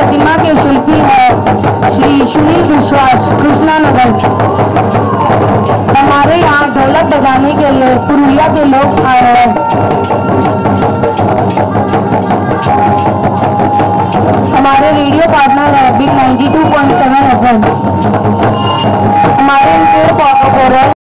प्रतिमा के शिल्पी है श्री सुनील विश्वास, कृष्णानगर। हमारे यहाँ ढोलक बजाने के लिए पुरुलिया के लोग आए हैं। हमारे रेडियो पार्टनर है बिग 92.7 FM। हमारे इनके